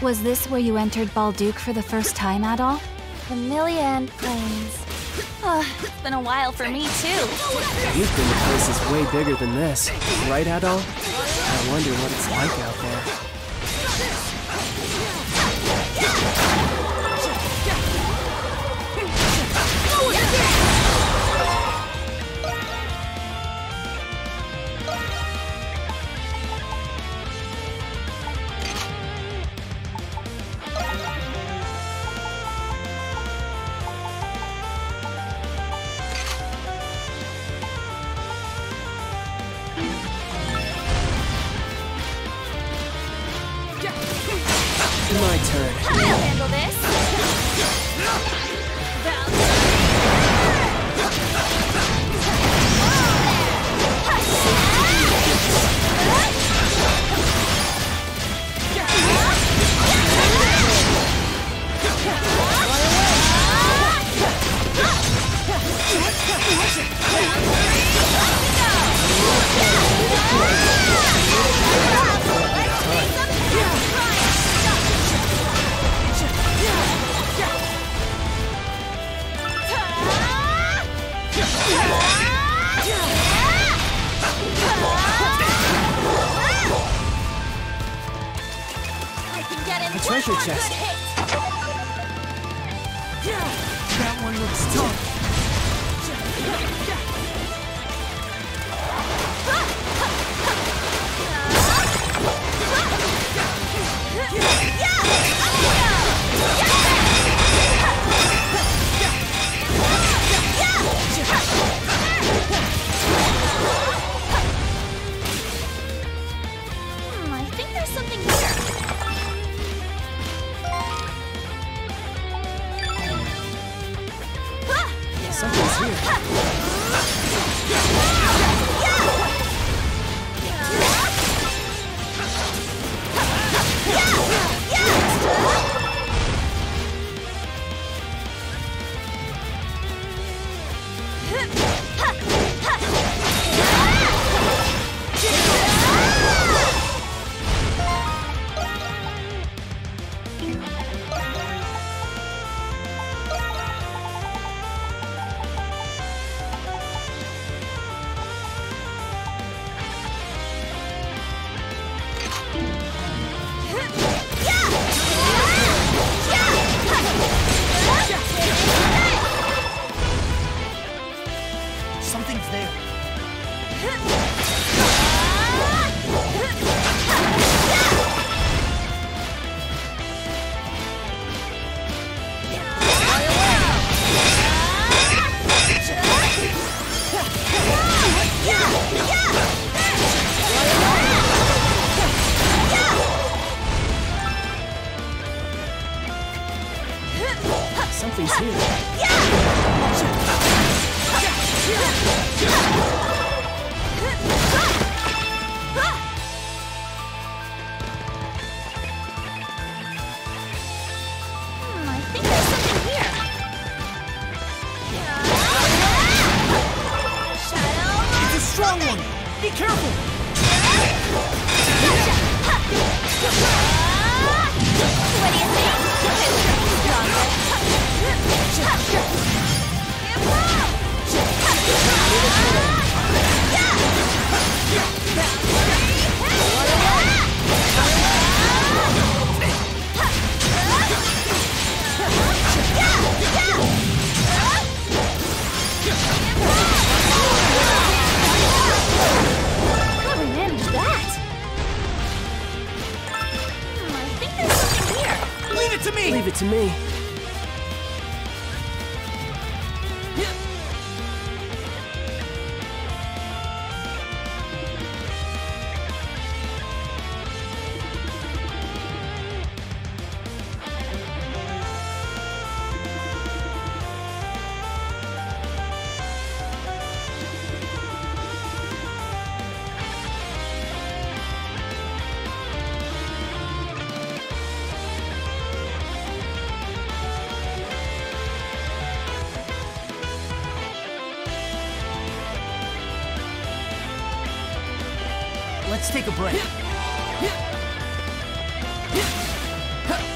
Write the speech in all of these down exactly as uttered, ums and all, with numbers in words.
Was this where you entered Balduke for the first time, Adol? Familia Plains. Oh, it's been a while for me, too. You've been to places way bigger than this, right, Adol? I wonder what it's like out there. My turn. I'll handle this. A treasure chest. That one looks tough. Hmm, I think there's something here. Something's here. Something's there. Something's here. Hmm, I think there's something here. Shadow. It's a strong one. Be careful. What do you think? How did we manage that? Hmm, I think there's something here. Leave it to me. Leave it to me. Let's take a break.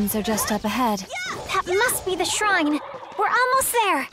ruins are just up ahead. That must be the shrine. We're almost there.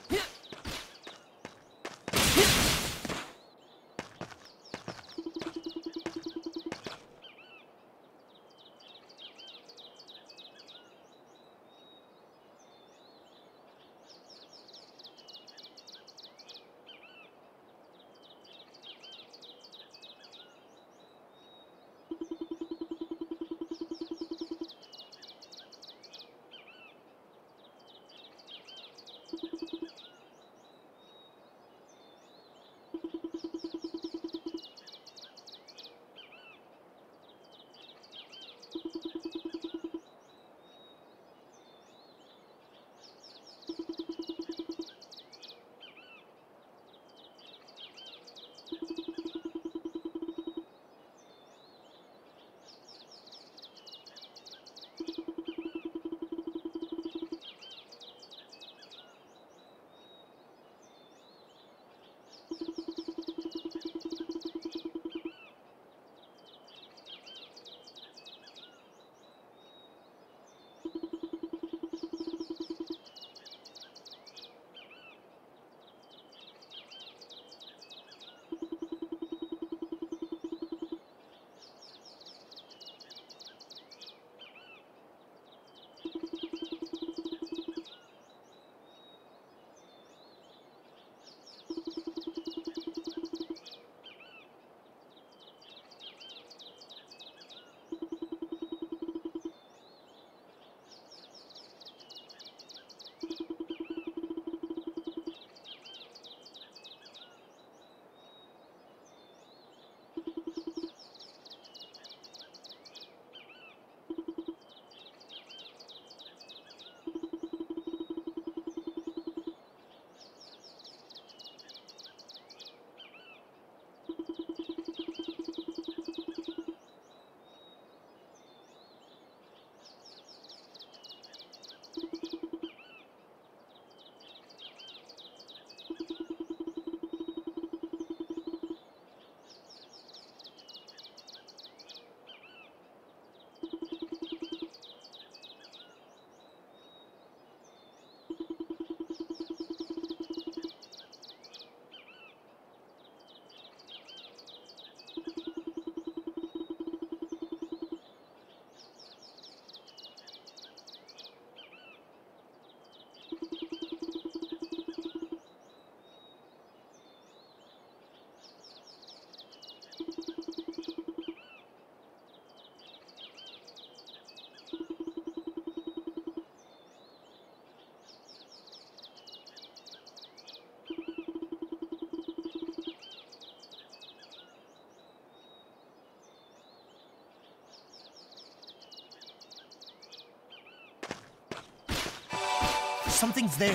Something's there.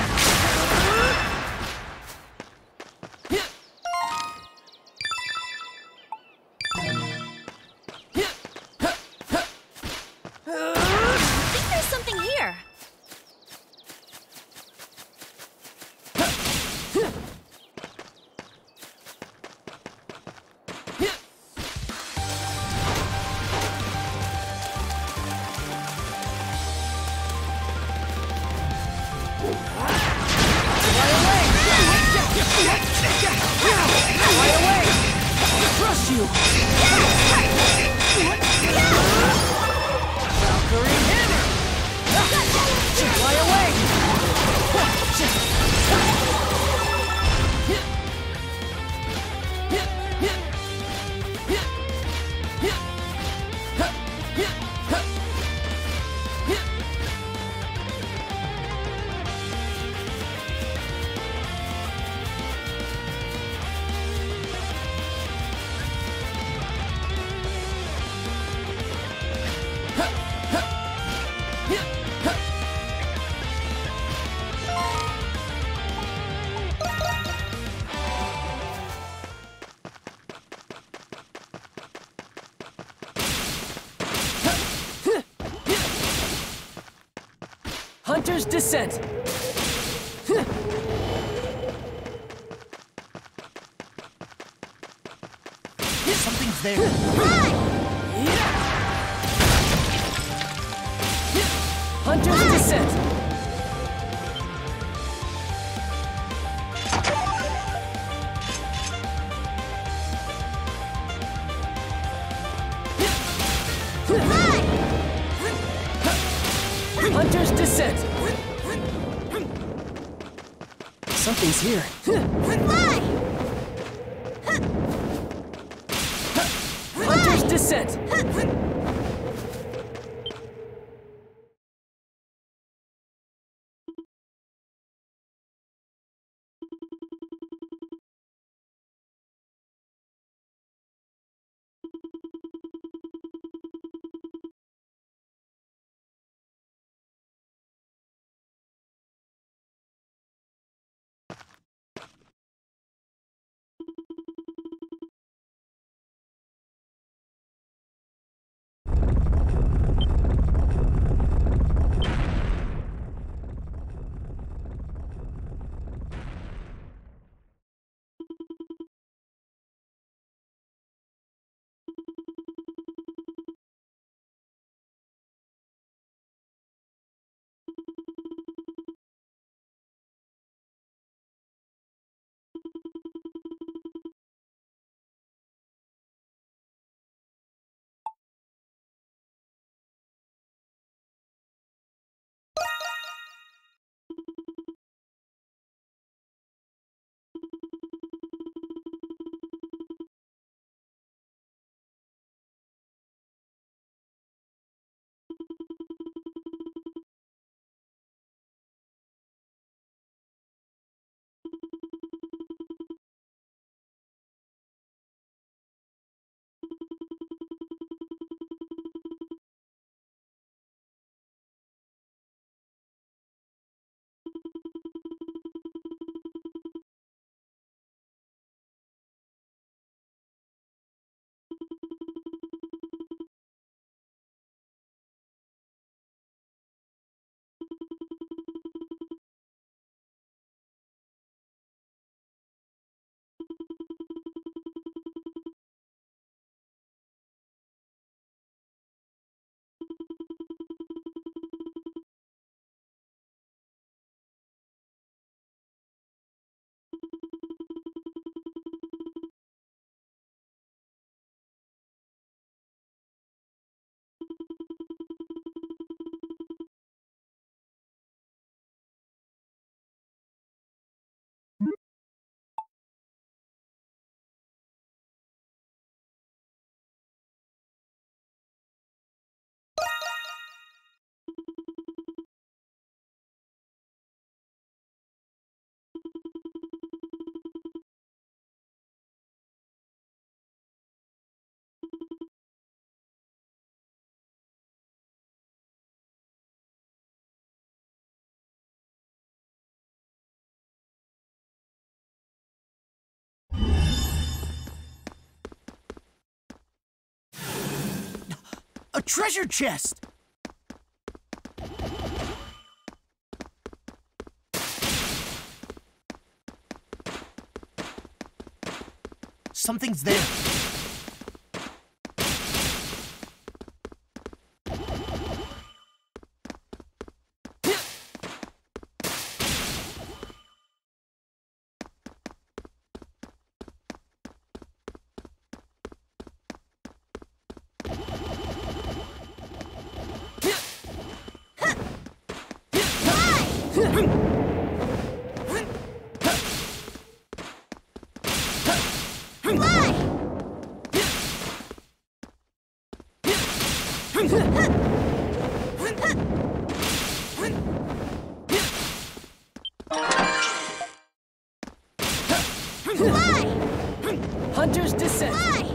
I think there's something here. Hunter's Descent. Something's there. Hunter's Descent! Hunter's Descent! Something's here. Hunter's Descent! A treasure chest! Something's there. Hunter's Descent! Fly!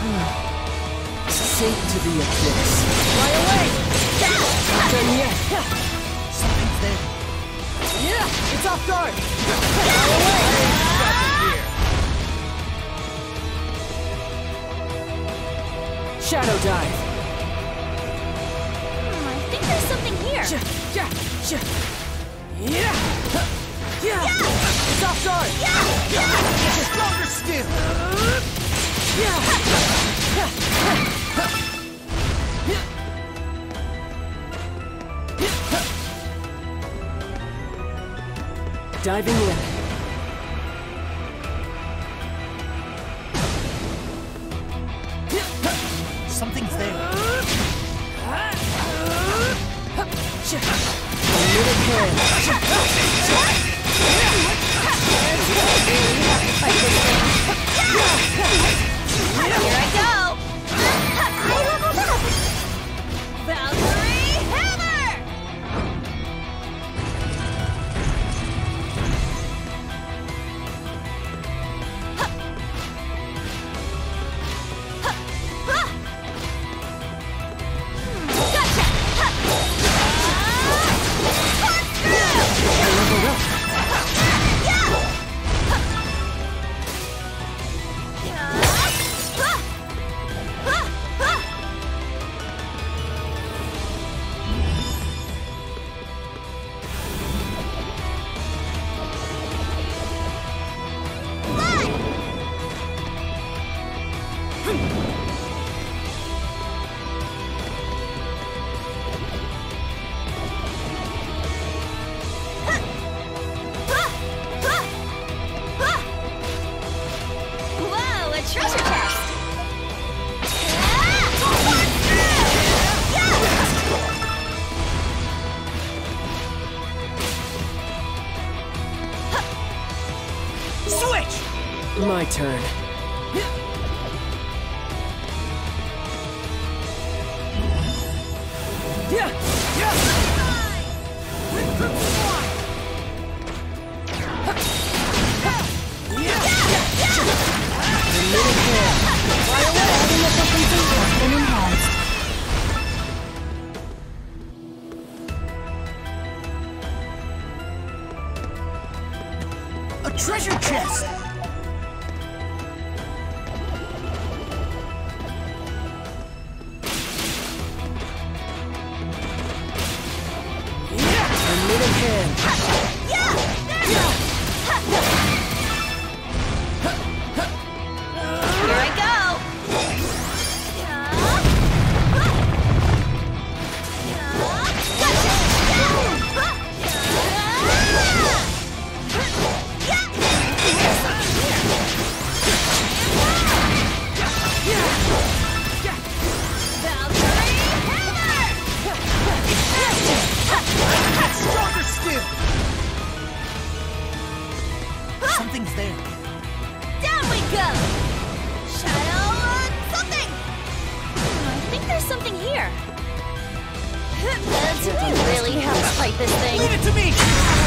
Sink to the abyss. Fly away! Not done yet. Something's there. Yeah, it's off guard. Fly away! Shadow dive. Hmm, I think there's something here. Yeah, yeah, yeah. Yeah. Yeah. It's off guard. Stronger still. Diving in. Something's there. Here I go! I leveled up! Valkyrie Hammer! Gotcha! Whoa, a treasure chest! Switch! My turn. Yeah! Been enhanced. A treasure chest! Unlimited hand. Here I go! Stronger still! Something's there. Down we go! Shadow uh, something! Hmm, I think there's something here. Uh, do we really have to fight this thing? Leave it to me!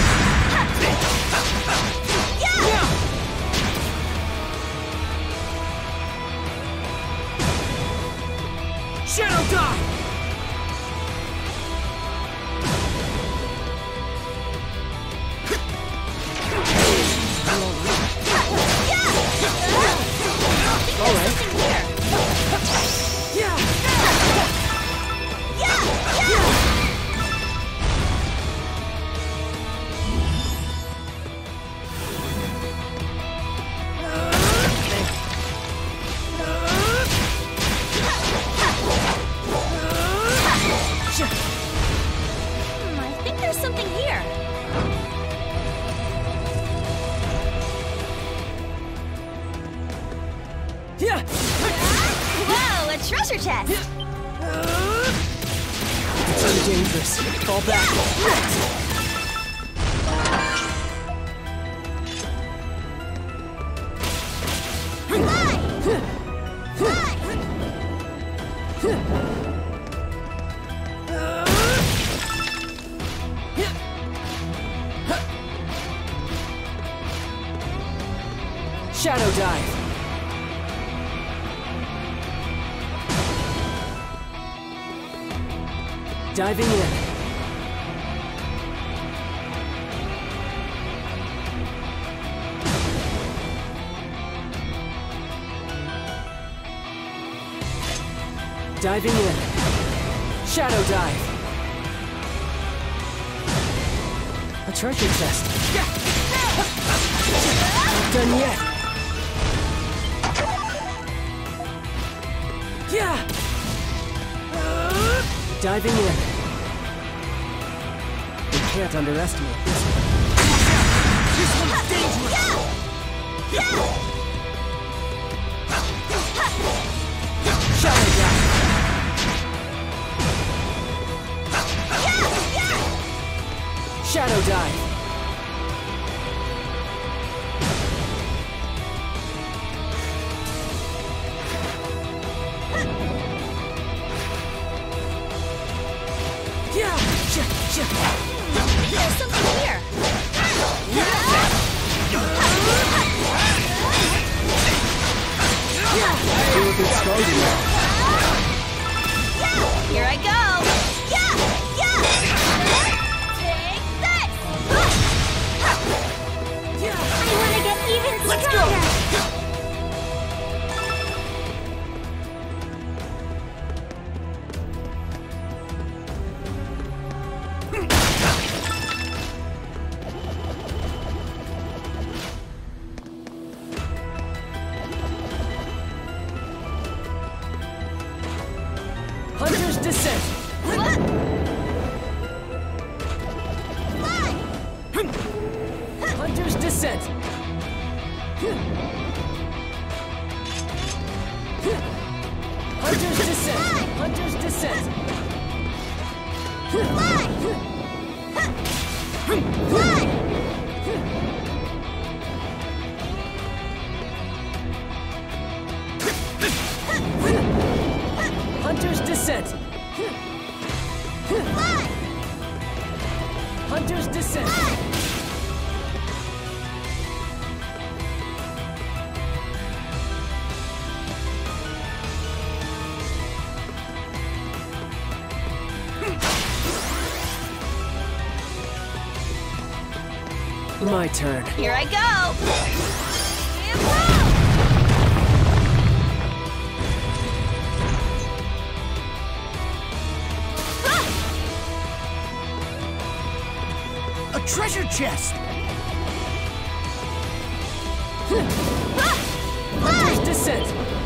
Shadow dive! All right. Here. Hmm, I think there's something here. Yeah! Whoa, a treasure chest! It's too dangerous. Fall back. Shadow dive. Diving in. Diving in. Shadow dive. A treasure chest. Not done yet. Yeah. Diving in. You can't underestimate this one. This one's dangerous! Shadow dive. Shadow dive. Yeah. There's something here. Feel a bit stronger now. Here I go. Yeah, yeah. Take this. I want to get even Let's go. stronger. Hunter's Descent. What? Fly. Hunter's Descent. Hunter's Descent. Hunter's Descent. Fly. Fly. Hunter's Descent. Fly. Hunter's Descent. My turn. Here I go. And A treasure chest! Hunter's Descent.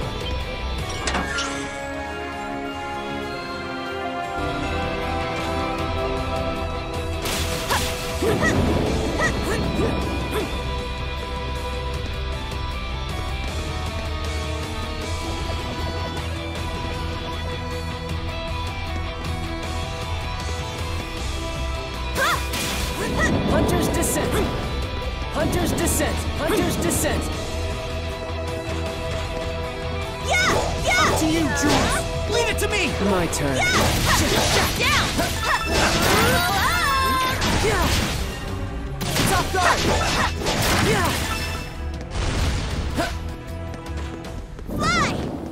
Hunter's Descent. Hunter's Descent. Hunter's Descent. yeah, yeah. To you, Jules! Leave it to me! My turn. Down. Yeah. It's off guard. Yeah. Fly.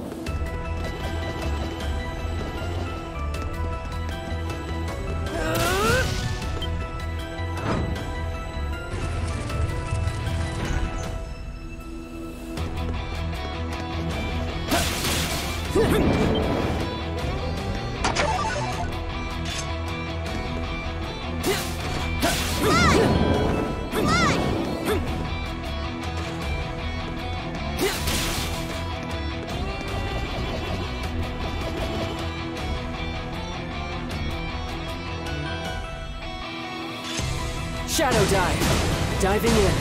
Shadow dive. Diving in.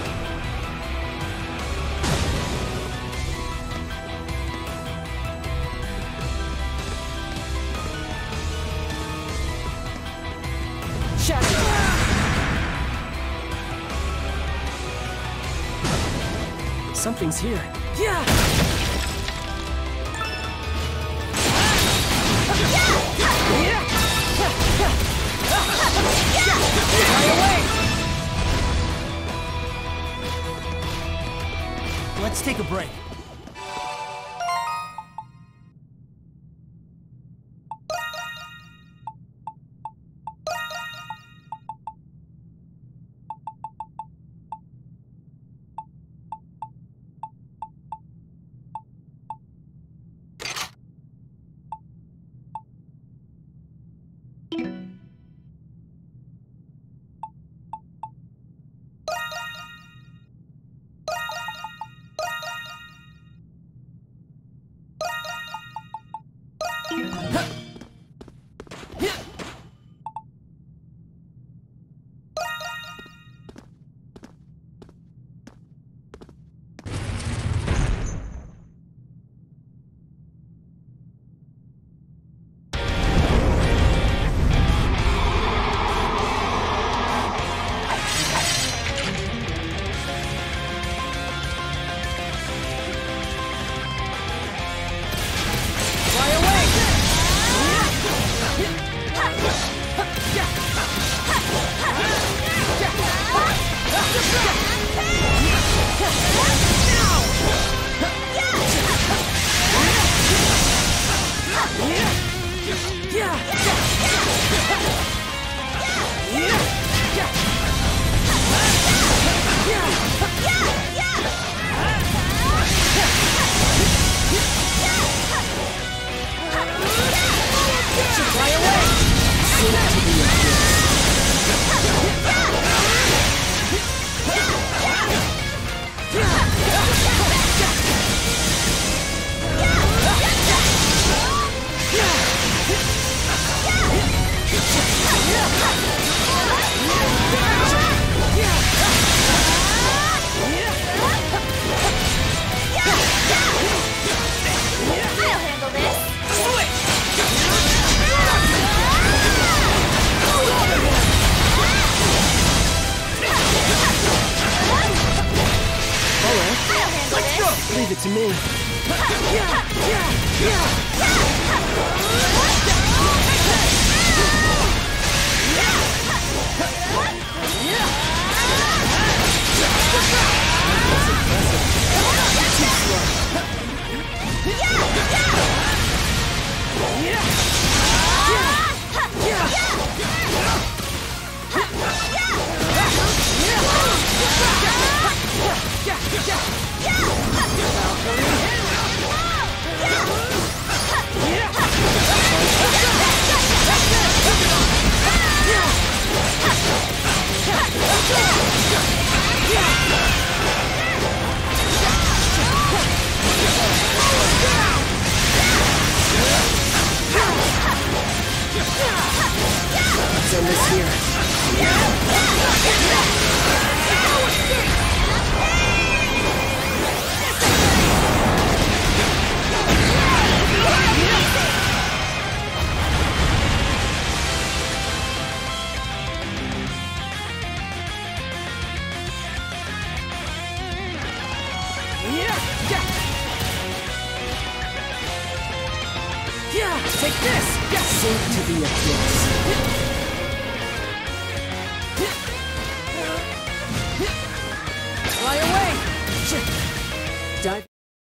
Shadow dive. Something's here. Yeah. Let's take a break. Leave it to me. Let's end this here. Take this! Sink to the abyss. Fly away! Dive.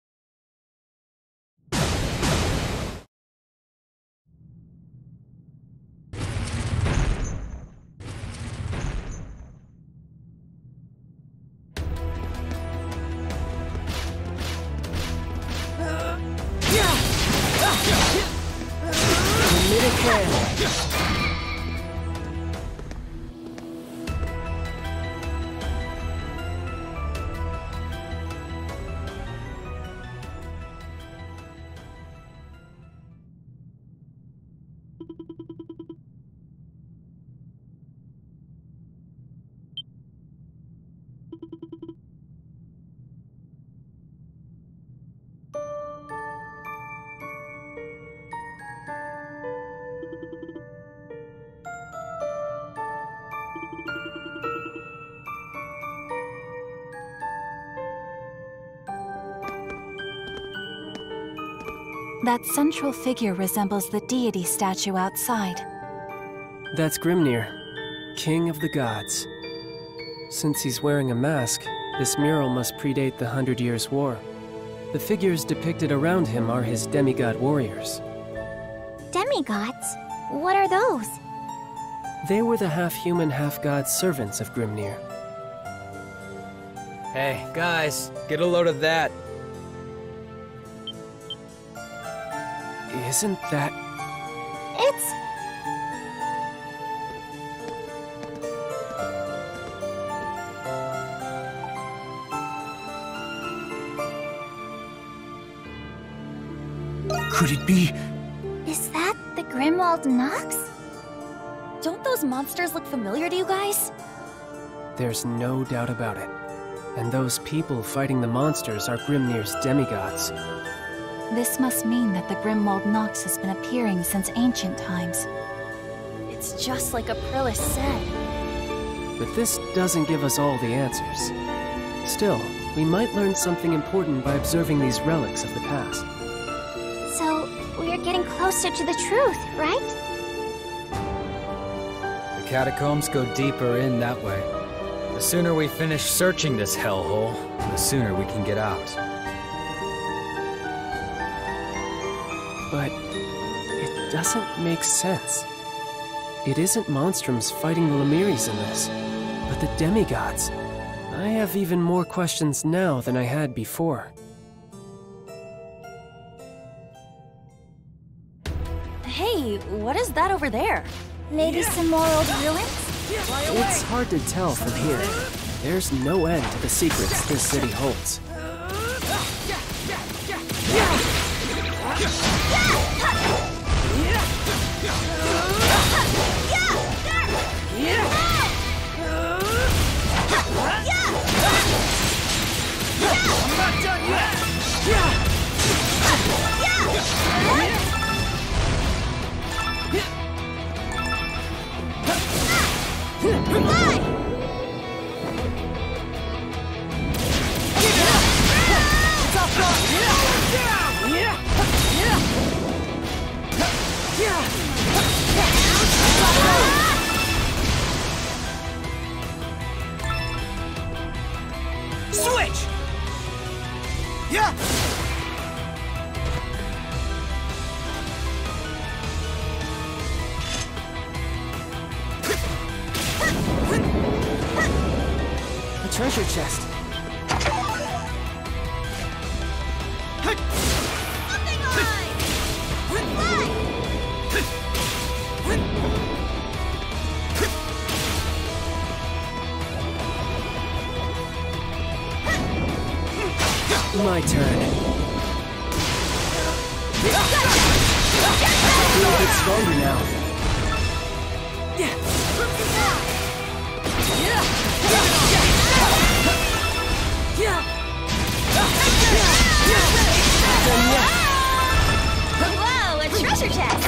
That central figure resembles the deity statue outside. That's Grimnir, king of the gods. Since he's wearing a mask, this mural must predate the Hundred Years' War. The figures depicted around him are his demigod warriors. Demigods? What are those? They were the half-human, half-god servants of Grimnir. Hey, guys, get a load of that. Isn't that... It's... Could it be? Is that the Grimwald Nox? Don't those monsters look familiar to you guys? There's no doubt about it. And those people fighting the monsters are Grimnir's demigods. This must mean that the Grimwald Nox has been appearing since ancient times. It's just like Aprilis said. But this doesn't give us all the answers. Still, we might learn something important by observing these relics of the past. So, we are getting closer to the truth, right? The catacombs go deeper in that way. The sooner we finish searching this hellhole, the sooner we can get out. But it doesn't make sense. It isn't Monstroms fighting the Lemiris in this, but the demigods. I have even more questions now than I had before. Hey, what is that over there? Maybe some more old ruins? It's hard to tell from here. There's no end to the secrets this city holds. I'm not done yet! treasure chest. Something alive! Fly! My turn. Feel a bit stronger now. Whoa, a treasure chest!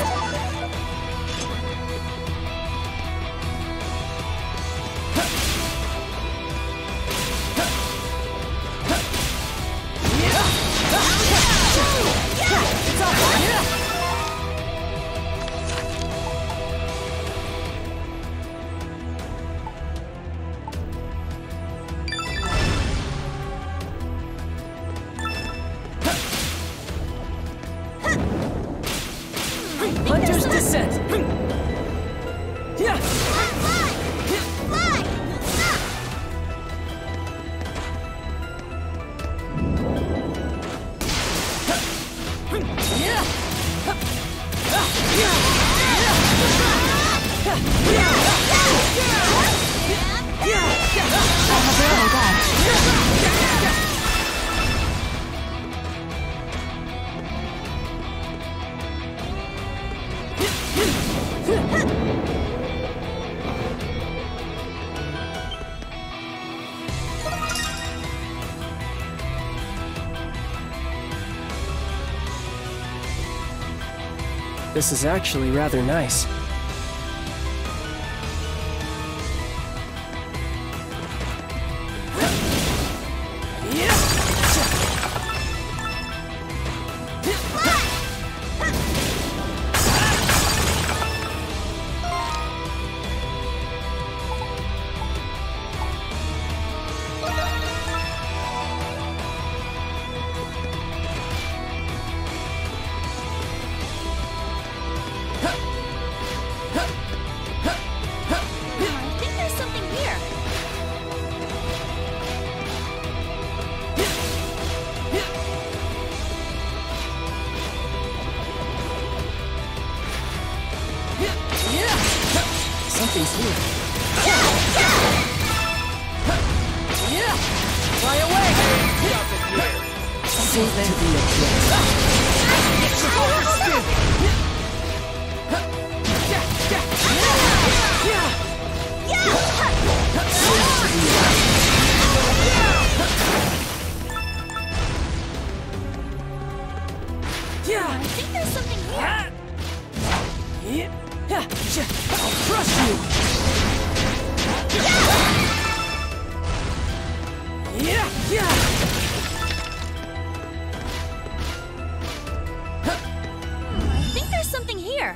Hunter's Descent! Yeah! Fly! Fly! This is actually rather nice. I think there's something here. Something's here. Fly away! Save it to be a I think there's something here. I'll crush you! Yeah! Yeah! I think there's something here.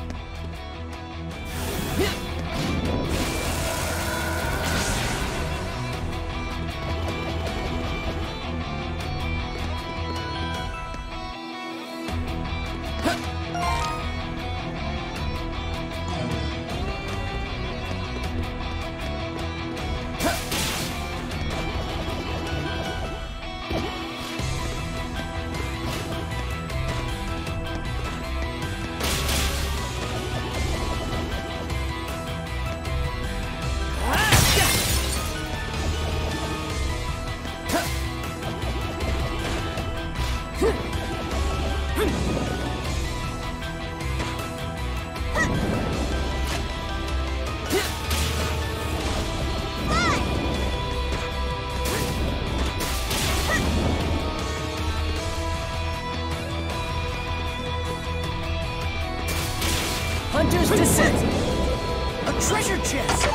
Hunter's Descent! A treasure chest!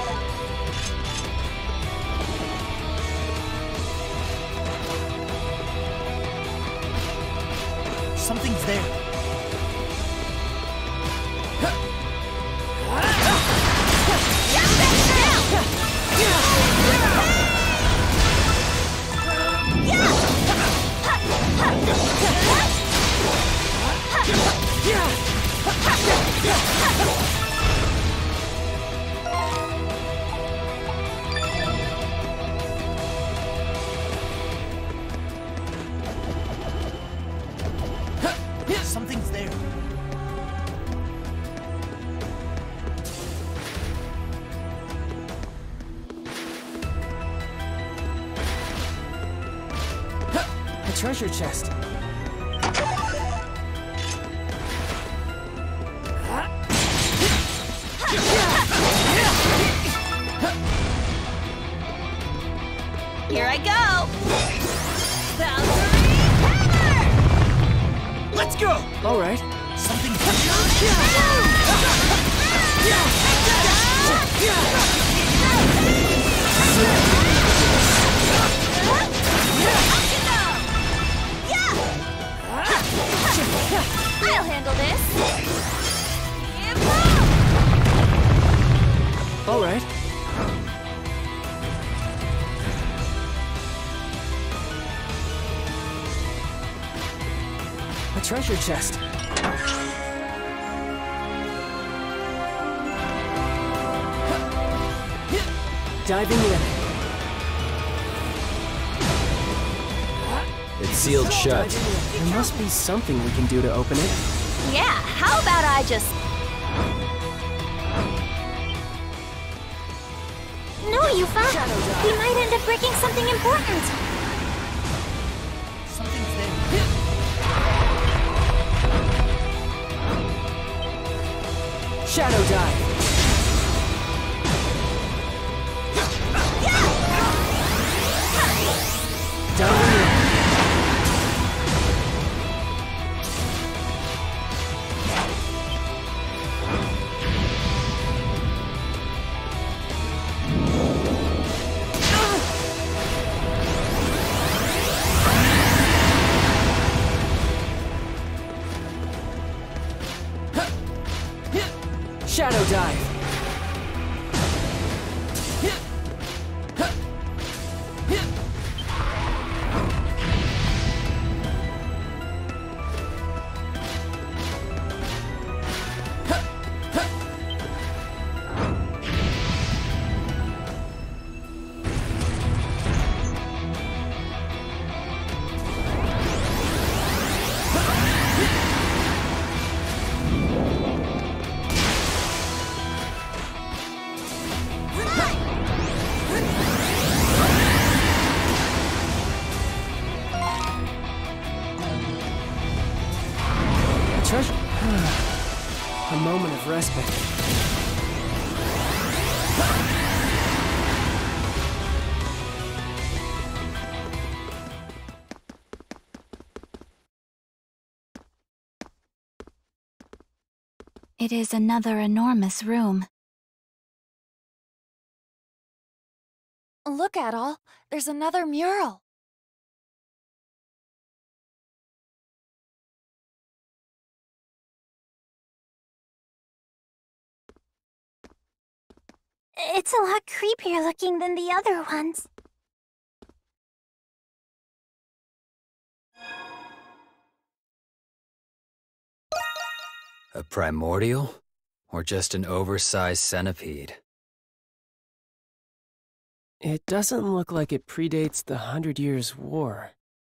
Something's there. Something's there. A treasure chest. Here I go! Valkyrie hammer! Let's go! All right. Something's I'll handle this! All right. A treasure chest. Diving in. It's sealed shut. There must be something we can do to open it. Yeah, how about I just... No, Yufa! We might end up breaking something important! Something's there. Shadow dive. Diving in. Shadow dive. Treasure. A moment of respite. It is another enormous room. Look, Adol. There's another mural. It's a lot creepier looking than the other ones. A primordial? Or just an oversized centipede? It doesn't look like it predates the Hundred Years' War.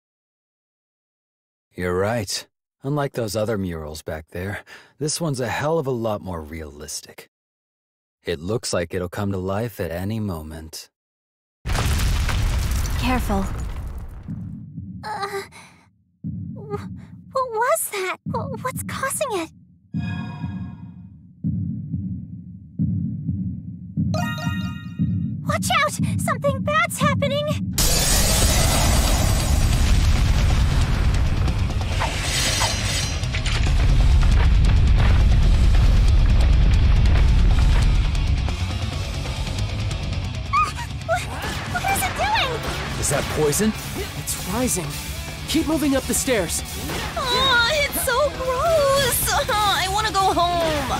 You're right. Unlike those other murals back there, this one's a hell of a lot more realistic. It looks like it'll come to life at any moment. Careful. Uh... What was that? What's causing it? Watch out! Something bad's happening! Is that poison? It's rising. Keep moving up the stairs. Oh, it's so gross! I want to go home!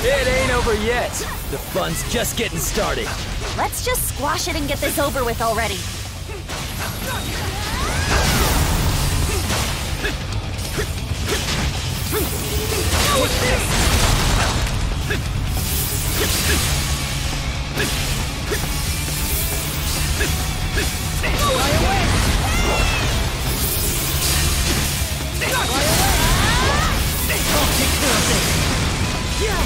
It ain't over yet. The fun's just getting started. Let's just squash it and get this over with already. What's this? Fly away! I'll take care of this! Yeah!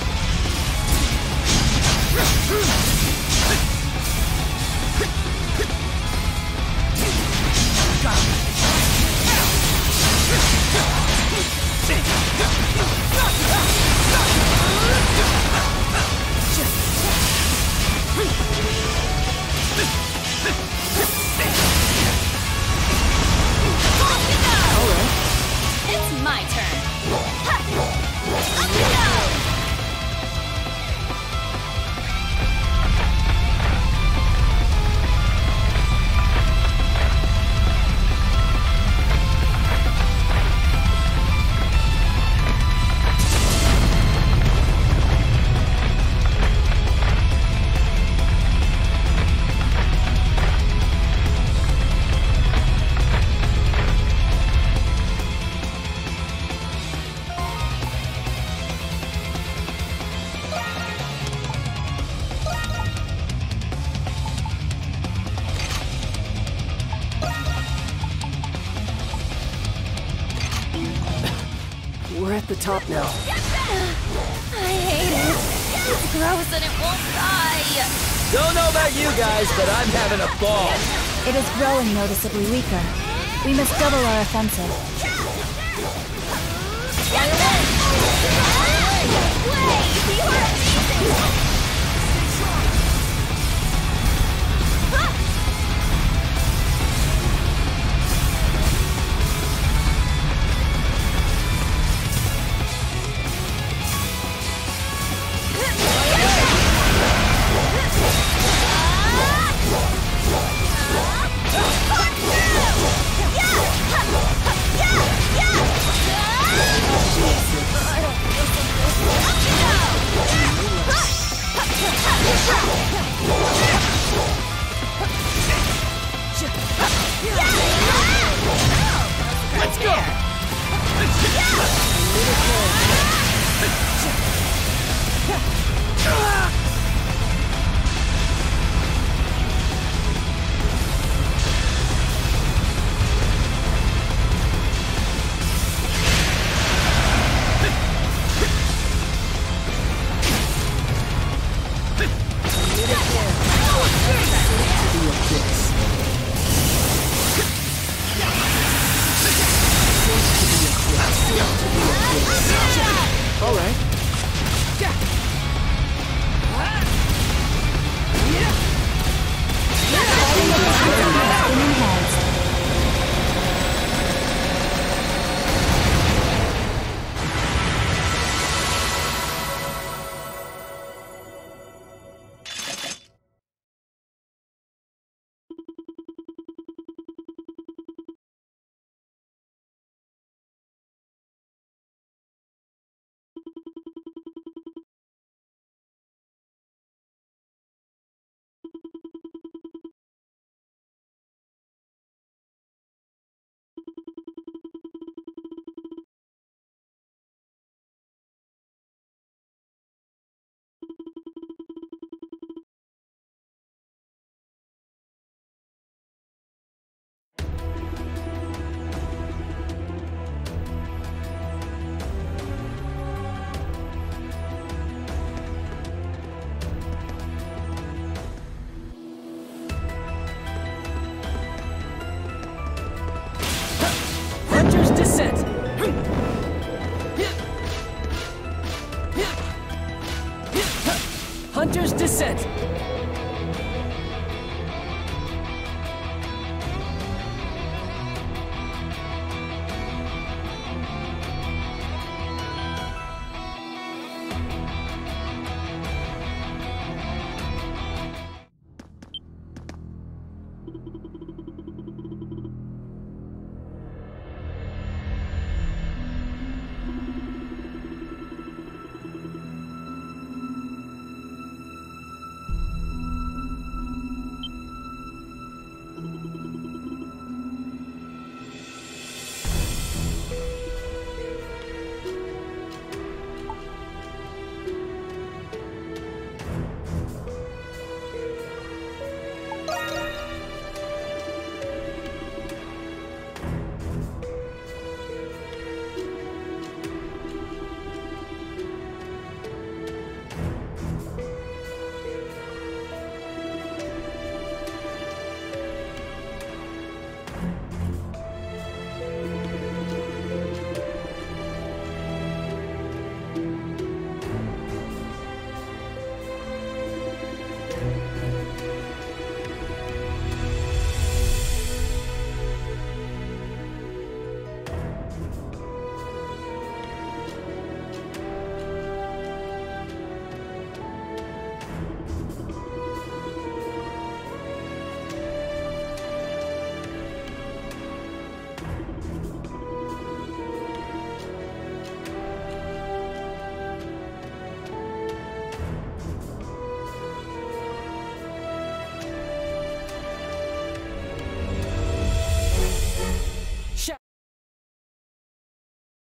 It's my turn. Ha! Up we go! We're at the top now. I hate it. It's gross and it won't die. Don't know about you guys, but I'm having a ball. It is growing noticeably weaker. We must double our offensive. Get this! Wait, you are amazing! Let's go! All right. Spinning heads. Hunter's Descent! Hunter's Descent!